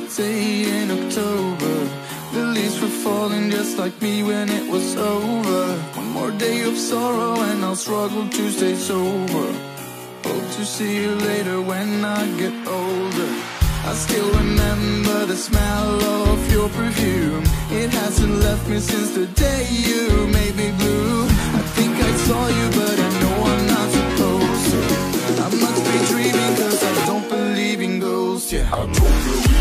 day in October. The leaves were falling just like me when it was over. One more day of sorrow and I'll struggle to stay sober. Hope to see you later when I get older. I still remember the smell of your perfume. It hasn't left me since the day you made me blue. I think I saw you but I know I'm not supposed to. I must be dreaming cause I don't believe in ghosts, yeah. I don't believe